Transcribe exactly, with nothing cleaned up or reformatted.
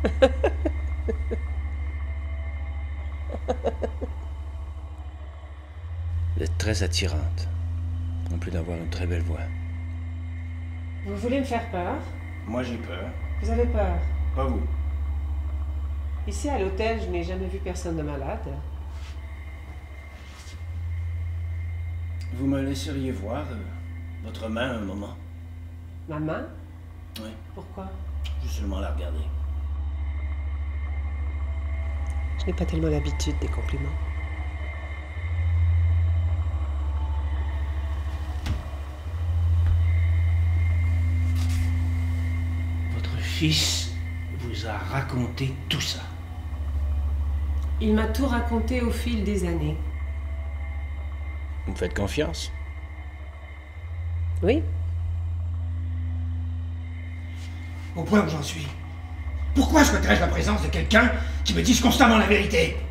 Vous êtes très attirante, en plus d'avoir une très belle voix. Vous voulez me faire peur? Moi j'ai peur. Vous avez peur? Pas vous. Ici à l'hôtel, je n'ai jamais vu personne de malade. Vous me laisseriez voir euh, votre main un moment? Ma main? Oui. Pourquoi? Je vais seulement la regarder. Je n'ai pas tellement l'habitude des compliments. Votre fils vous a raconté tout ça? Il m'a tout raconté au fil des années. Vous me faites confiance? Oui? Au point où j'en suis. Pourquoi souhaiterais-je la présence de quelqu'un qui me dise constamment la vérité?